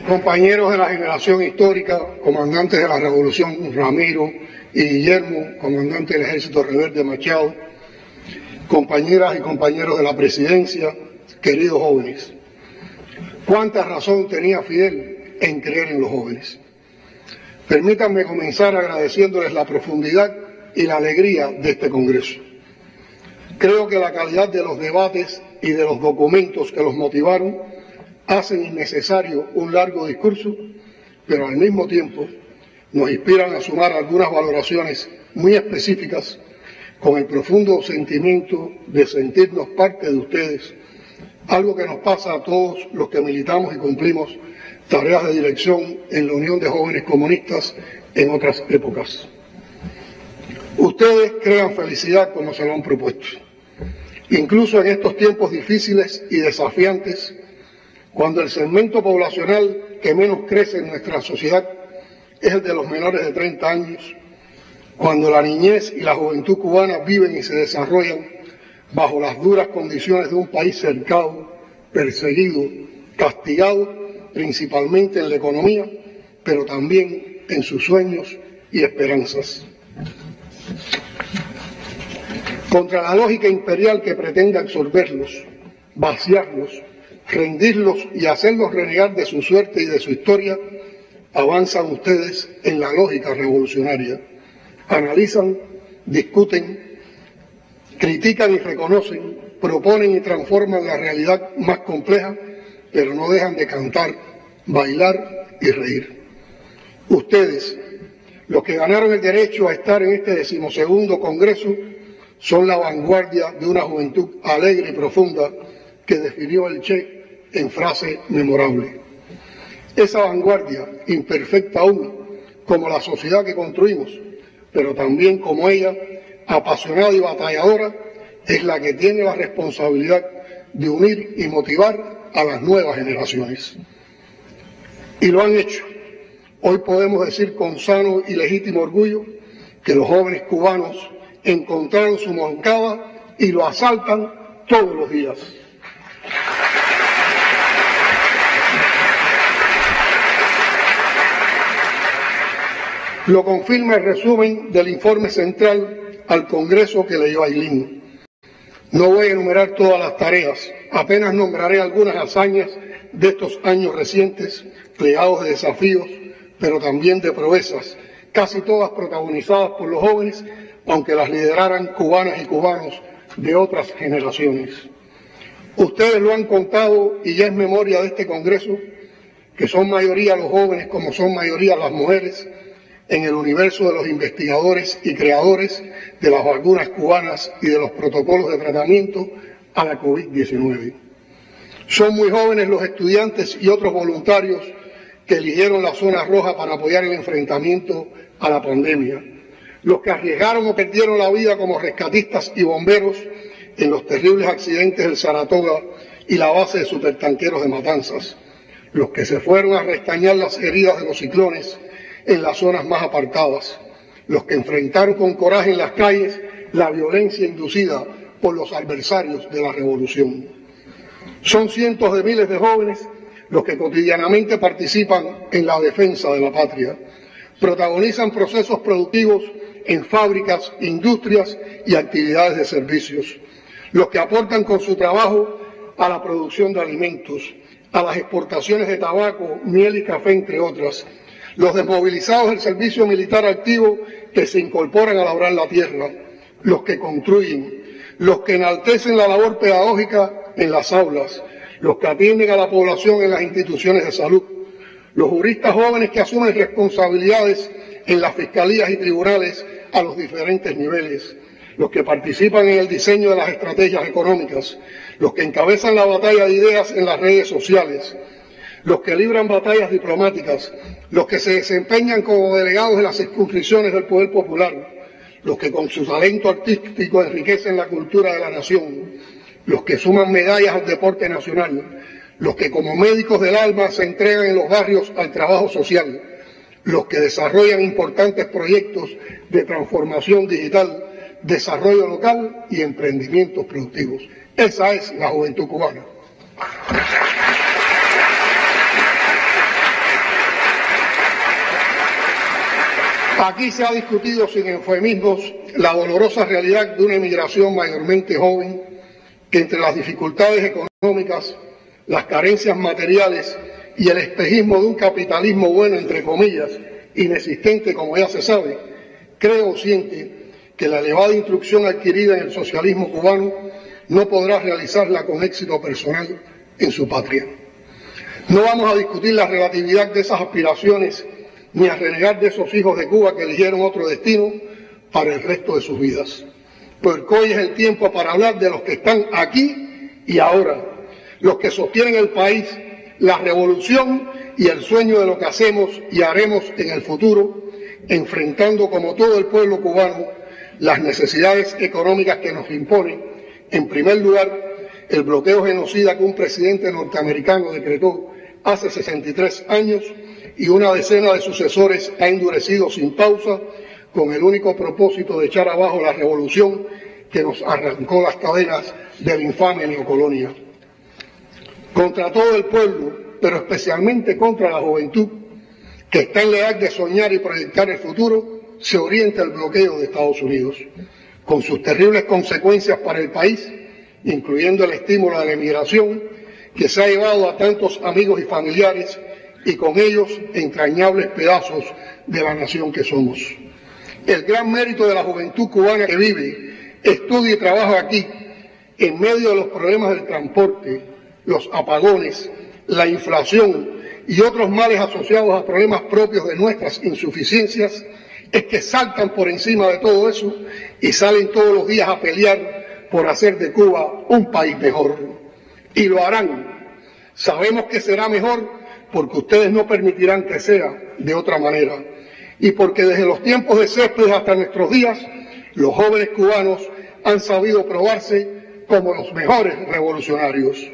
compañeros de la generación histórica, comandantes de la Revolución Ramiro y Guillermo, comandante del Ejército Rebelde Machado, compañeras y compañeros de la presidencia, queridos jóvenes. ¿Cuánta razón tenía Fidel en creer en los jóvenes? Permítanme comenzar agradeciéndoles la profundidad y la alegría de este Congreso. Creo que la calidad de los debates y de los documentos que los motivaron hacen innecesario un largo discurso, pero al mismo tiempo nos inspiran a sumar algunas valoraciones muy específicas con el profundo sentimiento de sentirnos parte de ustedes, algo que nos pasa a todos los que militamos y cumplimos tareas de dirección en la Unión de Jóvenes Comunistas en otras épocas. Ustedes crean felicidad como se lo han propuesto. Incluso en estos tiempos difíciles y desafiantes, cuando el segmento poblacional que menos crece en nuestra sociedad es el de los menores de 30 años, cuando la niñez y la juventud cubana viven y se desarrollan bajo las duras condiciones de un país cercado, perseguido, castigado, principalmente en la economía, pero también en sus sueños y esperanzas. Contra la lógica imperial que pretende absorberlos, vaciarlos, rendirlos y hacerlos renegar de su suerte y de su historia, avanzan ustedes en la lógica revolucionaria. Analizan, discuten, critican y reconocen, proponen y transforman la realidad más compleja, pero no dejan de cantar, bailar y reír. Ustedes, los que ganaron el derecho a estar en este 12º Congreso, son la vanguardia de una juventud alegre y profunda que definió el Che en frase memorable. Esa vanguardia, imperfecta aún, como la sociedad que construimos, pero también como ella, apasionada y batalladora, es la que tiene la responsabilidad de unir y motivar a las nuevas generaciones. Y lo han hecho. Hoy podemos decir con sano y legítimo orgullo que los jóvenes cubanos encontraron su Moncada y lo asaltan todos los días. Lo confirma el resumen del informe central al Congreso que leyó Ailín. No voy a enumerar todas las tareas, apenas nombraré algunas hazañas de estos años recientes, plegados de desafíos, pero también de proezas, casi todas protagonizadas por los jóvenes, aunque las lideraran cubanas y cubanos de otras generaciones. Ustedes lo han contado y ya es memoria de este Congreso, que son mayoría los jóvenes como son mayoría las mujeres, en el universo de los investigadores y creadores de las vacunas cubanas y de los protocolos de tratamiento a la COVID-19. Son muy jóvenes los estudiantes y otros voluntarios que eligieron la zona roja para apoyar el enfrentamiento a la pandemia, los que arriesgaron o perdieron la vida como rescatistas y bomberos en los terribles accidentes del Saratoga y la base de supertanqueros de Matanzas, los que se fueron a restañar las heridas de los ciclones en las zonas más apartadas, los que enfrentaron con coraje en las calles la violencia inducida por los adversarios de la revolución. Son cientos de miles de jóvenes los que cotidianamente participan en la defensa de la patria, protagonizan procesos productivos en fábricas, industrias y actividades de servicios, los que aportan con su trabajo a la producción de alimentos, a las exportaciones de tabaco, miel y café, entre otras, los desmovilizados del servicio militar activo que se incorporan a labrar la tierra, los que construyen, los que enaltecen la labor pedagógica en las aulas, los que atienden a la población en las instituciones de salud, los juristas jóvenes que asumen responsabilidades en las fiscalías y tribunales a los diferentes niveles, los que participan en el diseño de las estrategias económicas, los que encabezan la batalla de ideas en las redes sociales, los que libran batallas diplomáticas, los que se desempeñan como delegados de las circunscripciones del poder popular, los que con su talento artístico enriquecen la cultura de la nación, los que suman medallas al deporte nacional, los que como médicos del alma se entregan en los barrios al trabajo social, los que desarrollan importantes proyectos de transformación digital, desarrollo local y emprendimientos productivos. Esa es la juventud cubana. Aquí se ha discutido sin eufemismos la dolorosa realidad de una emigración mayormente joven que entre las dificultades económicas, las carencias materiales y el espejismo de un capitalismo bueno, entre comillas, inexistente como ya se sabe, cree o siente que la elevada instrucción adquirida en el socialismo cubano no podrá realizarla con éxito personal en su patria. No vamos a discutir la relatividad de esas aspiraciones ni a renegar de esos hijos de Cuba que eligieron otro destino para el resto de sus vidas. Porque hoy es el tiempo para hablar de los que están aquí y ahora, los que sostienen el país, la revolución y el sueño de lo que hacemos y haremos en el futuro, enfrentando como todo el pueblo cubano las necesidades económicas que nos imponen, en primer lugar, el bloqueo genocida que un presidente norteamericano decretó hace 63 años y una decena de sucesores ha endurecido sin pausa con el único propósito de echar abajo la revolución que nos arrancó las cadenas de la infame neocolonia. Contra todo el pueblo, pero especialmente contra la juventud, que está en la edad de soñar y proyectar el futuro, se orienta el bloqueo de Estados Unidos, con sus terribles consecuencias para el país, incluyendo el estímulo a la emigración, que se ha llevado a tantos amigos y familiares, y con ellos entrañables pedazos de la nación que somos. El gran mérito de la juventud cubana que vive, estudia y trabaja aquí, en medio de los problemas del transporte, los apagones, la inflación y otros males asociados a problemas propios de nuestras insuficiencias, es que saltan por encima de todo eso y salen todos los días a pelear por hacer de Cuba un país mejor. Y lo harán. Sabemos que será mejor porque ustedes no permitirán que sea de otra manera. Y porque desde los tiempos de Céspedes hasta nuestros días, los jóvenes cubanos han sabido probarse como los mejores revolucionarios.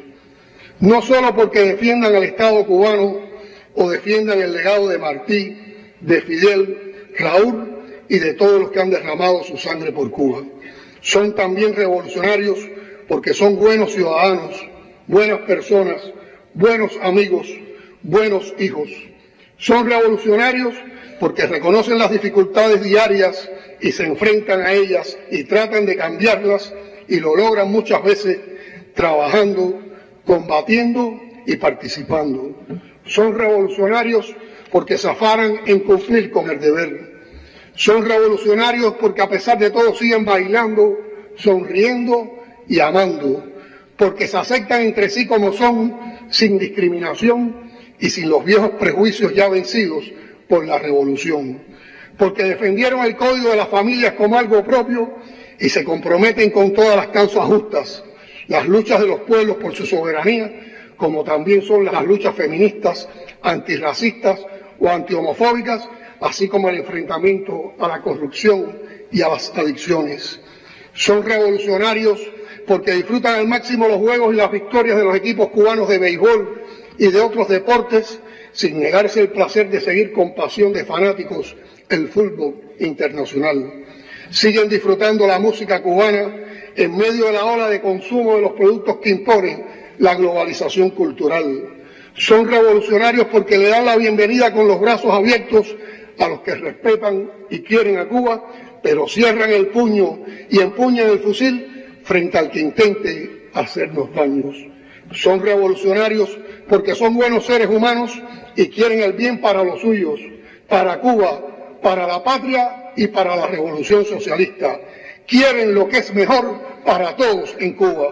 No solo porque defiendan al Estado cubano o defiendan el legado de Martí, de Fidel, Raúl y de todos los que han derramado su sangre por Cuba. Son también revolucionarios porque son buenos ciudadanos, buenas personas, buenos amigos, buenos hijos. Son revolucionarios porque reconocen las dificultades diarias y se enfrentan a ellas y tratan de cambiarlas y lo logran muchas veces trabajando, combatiendo y participando. Son revolucionarios porque se afanan en cumplir con el deber. Son revolucionarios porque a pesar de todo siguen bailando, sonriendo y amando, porque se aceptan entre sí como son, sin discriminación y sin los viejos prejuicios ya vencidos por la revolución, porque defendieron el código de las familias como algo propio y se comprometen con todas las causas justas, las luchas de los pueblos por su soberanía, como también son las luchas feministas, antirracistas o antihomofóbicas, así como el enfrentamiento a la corrupción y a las adicciones. Son revolucionarios porque disfrutan al máximo los juegos y las victorias de los equipos cubanos de béisbol y de otros deportes, sin negarse el placer de seguir con pasión de fanáticos el fútbol internacional. Siguen disfrutando la música cubana en medio de la ola de consumo de los productos que imponen la globalización cultural. Son revolucionarios porque le dan la bienvenida con los brazos abiertos a los que respetan y quieren a Cuba, pero cierran el puño y empuñan el fusil frente al que intente hacernos daños. Son revolucionarios porque son buenos seres humanos y quieren el bien para los suyos, para Cuba, para la patria y para la revolución socialista. Quieren lo que es mejor para todos en Cuba.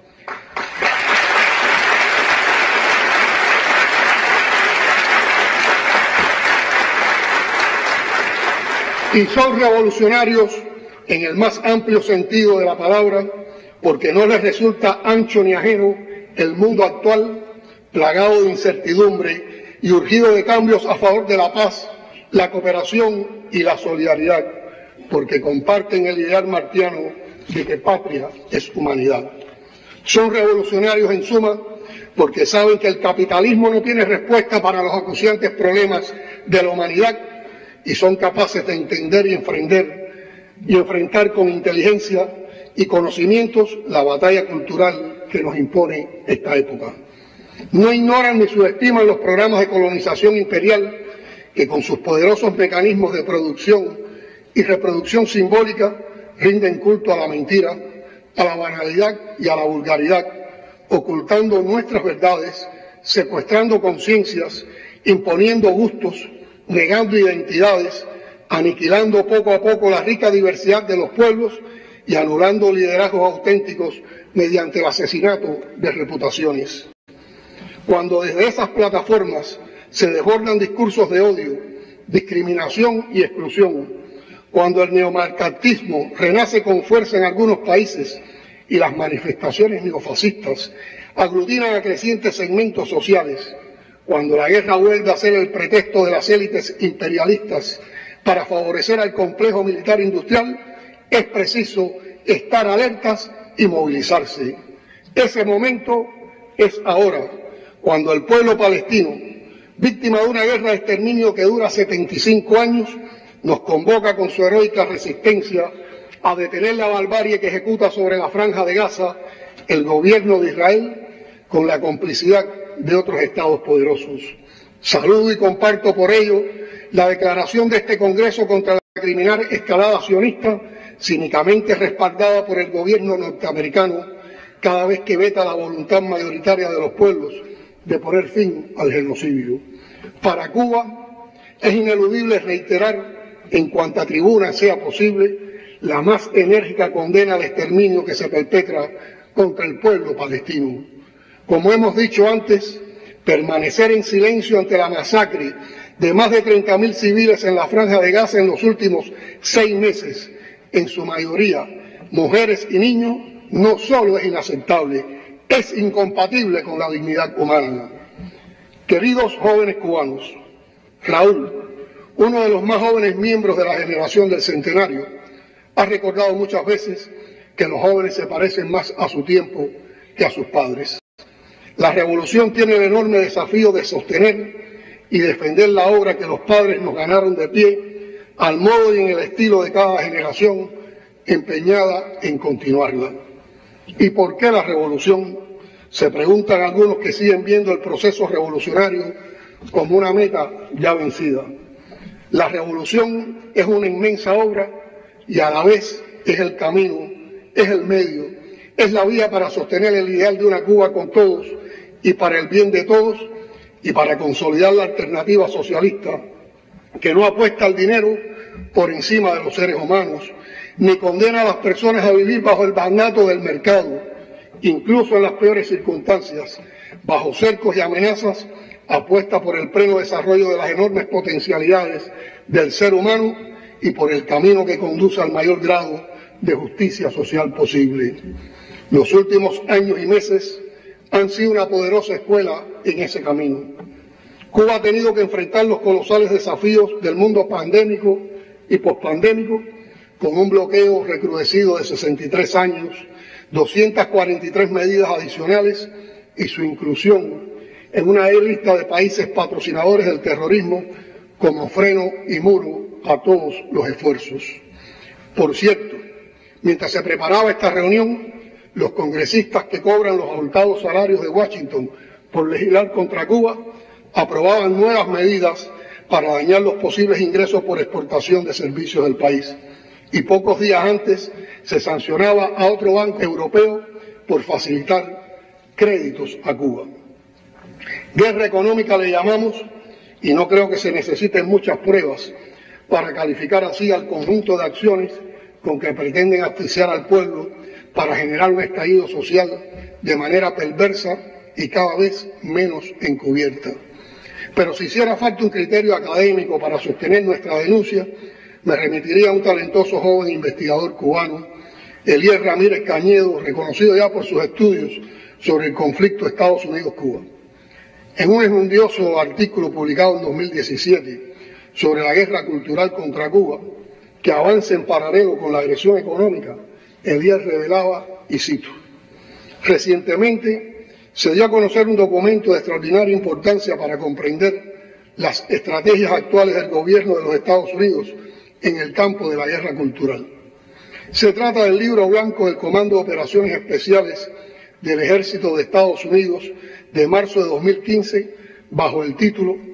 Y son revolucionarios en el más amplio sentido de la palabra, porque no les resulta ancho ni ajeno el mundo actual, plagado de incertidumbre y urgido de cambios a favor de la paz, la cooperación y la solidaridad, porque comparten el ideal martiano de que patria es humanidad. Son revolucionarios en suma porque saben que el capitalismo no tiene respuesta para los acuciantes problemas de la humanidad y son capaces de entender y enfrentar con inteligencia y conocimientos la batalla cultural que nos impone esta época. No ignoran ni subestiman los programas de colonización imperial que con sus poderosos mecanismos de producción y reproducción simbólica rinden culto a la mentira, a la banalidad y a la vulgaridad, ocultando nuestras verdades, secuestrando conciencias, imponiendo gustos, negando identidades, aniquilando poco a poco la rica diversidad de los pueblos y anulando liderazgos auténticos mediante el asesinato de reputaciones. Cuando desde esas plataformas se desbordan discursos de odio, discriminación y exclusión, cuando el neomarxismo renace con fuerza en algunos países y las manifestaciones neofascistas aglutinan a crecientes segmentos sociales, cuando la guerra vuelve a ser el pretexto de las élites imperialistas para favorecer al complejo militar industrial, es preciso estar alertas y movilizarse. Ese momento es ahora, cuando el pueblo palestino, víctima de una guerra de exterminio que dura 75 años, nos convoca con su heroica resistencia a detener la barbarie que ejecuta sobre la Franja de Gaza el gobierno de Israel con la complicidad de otros estados poderosos. Saludo y comparto por ello la declaración de este Congreso contra la criminal escalada sionista, cínicamente respaldada por el gobierno norteamericano cada vez que veta la voluntad mayoritaria de los pueblos de poner fin al genocidio. Para Cuba es ineludible reiterar en cuanta tribuna sea posible la más enérgica condena al exterminio que se perpetra contra el pueblo palestino. Como hemos dicho antes, permanecer en silencio ante la masacre de más de 30.000 civiles en la Franja de Gaza en los últimos 6 meses, en su mayoría mujeres y niños, no solo es inaceptable, es incompatible con la dignidad humana. Queridos jóvenes cubanos, Raúl, uno de los más jóvenes miembros de la generación del centenario, ha recordado muchas veces que los jóvenes se parecen más a su tiempo que a sus padres. La revolución tiene el enorme desafío de sostener y defender la obra que los padres nos ganaron de pie, al modo y en el estilo de cada generación, empeñada en continuarla. ¿Y por qué la revolución? Se preguntan algunos que siguen viendo el proceso revolucionario como una meta ya vencida. La revolución es una inmensa obra y a la vez es el camino, es el medio, es la vía para sostener el ideal de una Cuba con todos y para el bien de todos y para consolidar la alternativa socialista que no apuesta al dinero por encima de los seres humanos, ni condena a las personas a vivir bajo el mandato del mercado, incluso en las peores circunstancias, bajo cercos y amenazas, apuesta por el pleno desarrollo de las enormes potencialidades del ser humano y por el camino que conduce al mayor grado de justicia social posible. Los últimos años y meses han sido una poderosa escuela en ese camino. Cuba ha tenido que enfrentar los colosales desafíos del mundo pandémico y pospandémico con un bloqueo recrudecido de 63 años, 243 medidas adicionales y su inclusión en una lista de países patrocinadores del terrorismo como freno y muro a todos los esfuerzos. Por cierto, mientras se preparaba esta reunión, los congresistas que cobran los abultados salarios de Washington por legislar contra Cuba aprobaban nuevas medidas para dañar los posibles ingresos por exportación de servicios del país. Y pocos días antes se sancionaba a otro banco europeo por facilitar créditos a Cuba. Guerra económica le llamamos, y no creo que se necesiten muchas pruebas para calificar así al conjunto de acciones con que pretenden asfixiar al pueblo para generar un estallido social de manera perversa y cada vez menos encubierta. Pero si hiciera falta un criterio académico para sostener nuestra denuncia, me remitiría a un talentoso joven investigador cubano, Elías Ramírez Cañedo, reconocido ya por sus estudios sobre el conflicto Estados Unidos-Cuba. En un enjundioso artículo publicado en 2017 sobre la guerra cultural contra Cuba, que avanza en paralelo con la agresión económica, Elías revelaba, y cito: recientemente se dio a conocer un documento de extraordinaria importancia para comprender las estrategias actuales del gobierno de los Estados Unidos en el campo de la guerra cultural. Se trata del libro blanco del Comando de Operaciones Especiales del Ejército de Estados Unidos de marzo de 2015, bajo el título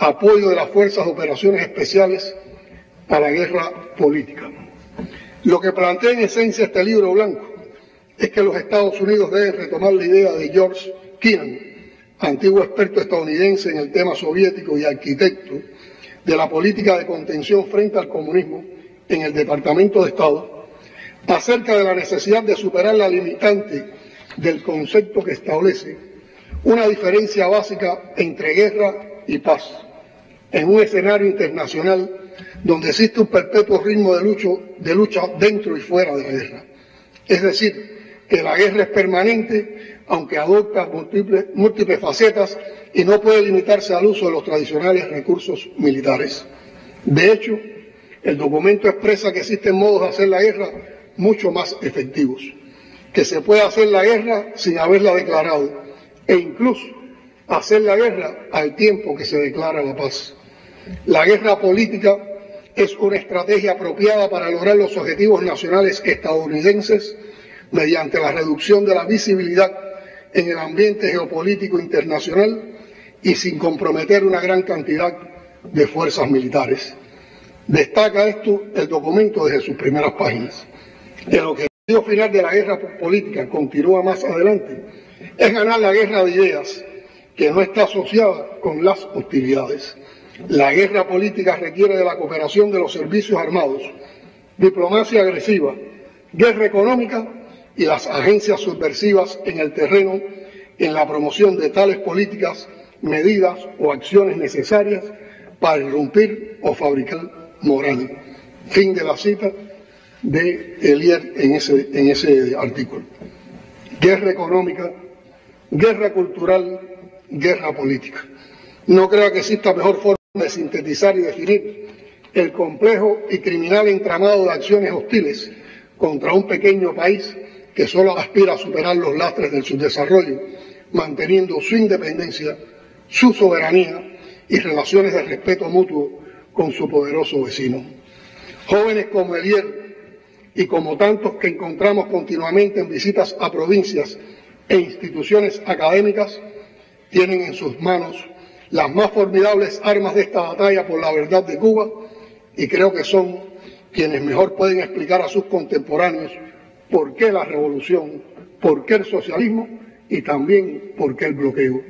apoyo de las Fuerzas de Operaciones Especiales a la guerra política. Lo que plantea en esencia este libro blanco es que los Estados Unidos deben retomar la idea de George Kennan, antiguo experto estadounidense en el tema soviético y arquitecto de la política de contención frente al comunismo en el Departamento de Estado, acerca de la necesidad de superar la limitante del concepto que establece una diferencia básica entre guerra y paz, en un escenario internacional donde existe un perpetuo ritmo de lucha dentro y fuera de la guerra. Es decir, que la guerra es permanente, aunque adopta múltiples facetas y no puede limitarse al uso de los tradicionales recursos militares. De hecho, el documento expresa que existen modos de hacer la guerra mucho más efectivos, que se puede hacer la guerra sin haberla declarado, e incluso hacer la guerra al tiempo que se declara la paz. La guerra política es una estrategia apropiada para lograr los objetivos nacionales estadounidenses mediante la reducción de la visibilidad en el ambiente geopolítico internacional y sin comprometer una gran cantidad de fuerzas militares. Destaca esto el documento desde sus primeras páginas. El objetivo final de la guerra política, continúa más adelante, es ganar la guerra de ideas, que no está asociada con las hostilidades. La guerra política requiere de la cooperación de los servicios armados, diplomacia agresiva, guerra económica y las agencias subversivas en el terreno en la promoción de tales políticas, medidas o acciones necesarias para irrumpir o fabricar moral. Fin de la cita de Elier en ese artículo. Guerra económica, guerra cultural, guerra política. No creo que exista mejor forma de sintetizar y definir el complejo y criminal entramado de acciones hostiles contra un pequeño país que solo aspira a superar los lastres del subdesarrollo, manteniendo su independencia, su soberanía y relaciones de respeto mutuo con su poderoso vecino. Jóvenes como Elier y como tantos que encontramos continuamente en visitas a provincias e instituciones académicas, tienen en sus manos las más formidables armas de esta batalla por la verdad de Cuba, y creo que son quienes mejor pueden explicar a sus contemporáneos por qué la revolución, por qué el socialismo y también por qué el bloqueo.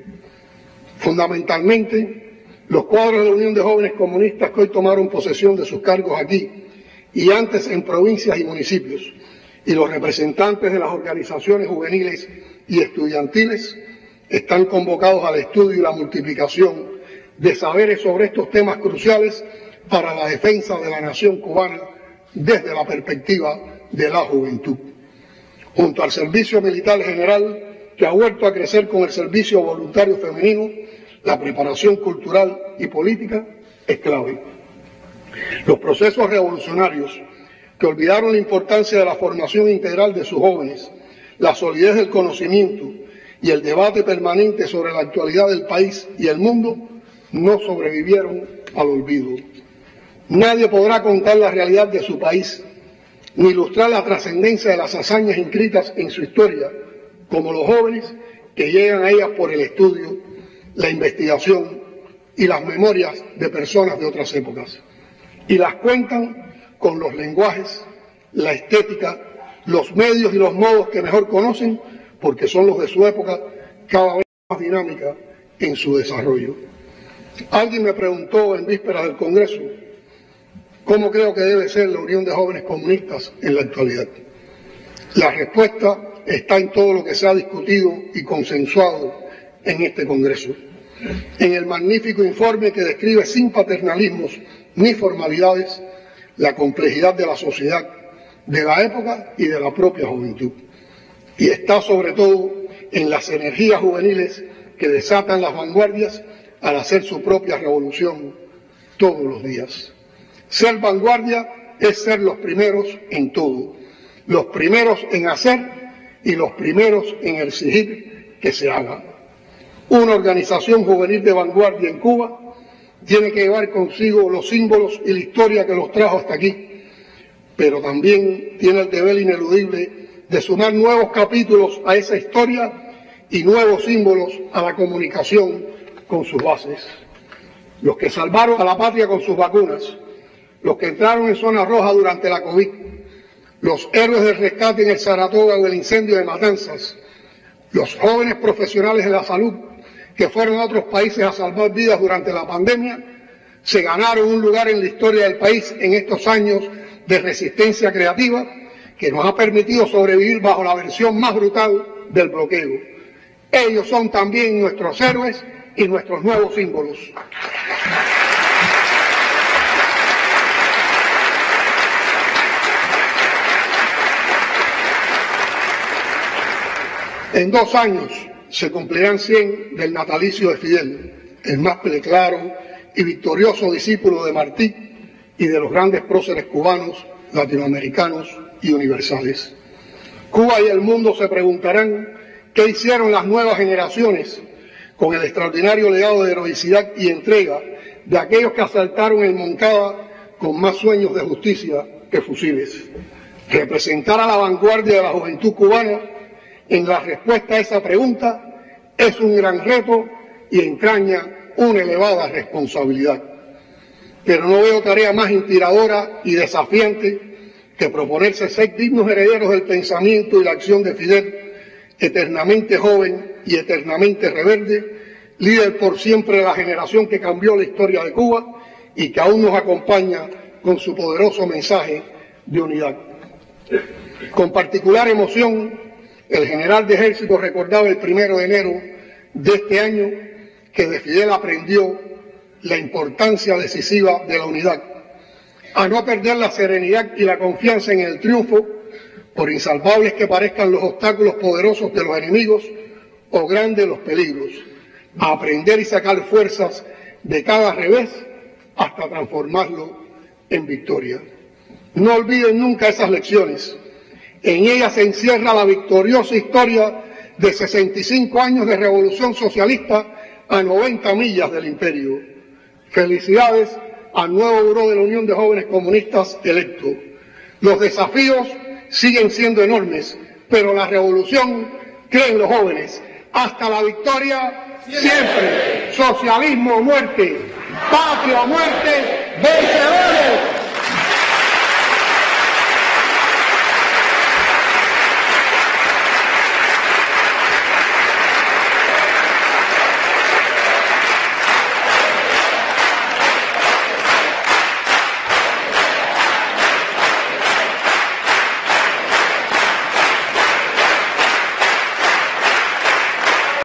Fundamentalmente, los cuadros de la Unión de Jóvenes Comunistas que hoy tomaron posesión de sus cargos aquí y antes en provincias y municipios, y los representantes de las organizaciones juveniles y estudiantiles están convocados al estudio y la multiplicación de saberes sobre estos temas cruciales para la defensa de la nación cubana desde la perspectiva de la juventud. Junto al servicio militar general, que ha vuelto a crecer con el servicio voluntario femenino, la preparación cultural y política es clave. Los procesos revolucionarios que olvidaron la importancia de la formación integral de sus jóvenes, la solidez del conocimiento y el debate permanente sobre la actualidad del país y el mundo, no sobrevivieron al olvido. Nadie podrá contar la realidad de su país, ni ilustrar la trascendencia de las hazañas inscritas en su historia, como los jóvenes que llegan a ellas por el estudio, la investigación y las memorias de personas de otras épocas. Y las cuentan con los lenguajes, la estética, los medios y los modos que mejor conocen, porque son los de su época, cada vez más dinámica en su desarrollo. Alguien me preguntó en vísperas del Congreso cómo creo que debe ser la Unión de Jóvenes Comunistas en la actualidad. La respuesta está en todo lo que se ha discutido y consensuado en este Congreso, en el magnífico informe que describe sin paternalismos ni formalidades la complejidad de la sociedad, de la época y de la propia juventud. Y está sobre todo en las energías juveniles que desatan las vanguardias al hacer su propia revolución todos los días. Ser vanguardia es ser los primeros en todo, los primeros en hacer y los primeros en exigir que se haga. Una organización juvenil de vanguardia en Cuba tiene que llevar consigo los símbolos y la historia que los trajo hasta aquí, pero también tiene el deber ineludible de sumar nuevos capítulos a esa historia y nuevos símbolos a la comunicación con sus bases. los que salvaron a la patria con sus vacunas, los que entraron en zona roja durante la COVID, los héroes del rescate en el Saratoga o el incendio de Matanzas, los jóvenes profesionales de la salud que fueron a otros países a salvar vidas durante la pandemia, se ganaron un lugar en la historia del país en estos años de resistencia creativa que nos ha permitido sobrevivir bajo la versión más brutal del bloqueo. Ellos son también nuestros héroes y nuestros nuevos símbolos. En 2 años se cumplirán 100 del natalicio de Fidel, el más preclaro y victorioso discípulo de Martí y de los grandes próceres cubanos, latinoamericanos y universales. Cuba y el mundo se preguntarán qué hicieron las nuevas generaciones con el extraordinario legado de heroicidad y entrega de aquellos que asaltaron el Moncada con más sueños de justicia que fusiles. Representar a la vanguardia de la juventud cubana en la respuesta a esa pregunta es un gran reto y entraña una elevada responsabilidad. Pero no veo tarea más inspiradora y desafiante que proponerse ser dignos herederos del pensamiento y la acción de Fidel, eternamente joven y eternamente rebelde, líder por siempre de la generación que cambió la historia de Cuba y que aún nos acompaña con su poderoso mensaje de unidad. Con particular emoción, el general de ejército recordaba el 1 de enero de este año que de Fidel aprendió la importancia decisiva de la unidad, a no perder la serenidad y la confianza en el triunfo, por insalvables que parezcan los obstáculos poderosos de los enemigos o grandes los peligros, a aprender y sacar fuerzas de cada revés hasta transformarlo en victoria. No olviden nunca esas lecciones. En ellas se encierra la victoriosa historia de 65 años de revolución socialista a 90 millas del imperio. Felicidades al nuevo Buró de la Unión de Jóvenes Comunistas electo. Los desafíos siguen siendo enormes, pero la revolución creen los jóvenes. Hasta la victoria siempre. Socialismo o muerte, patria o muerte, vencedores.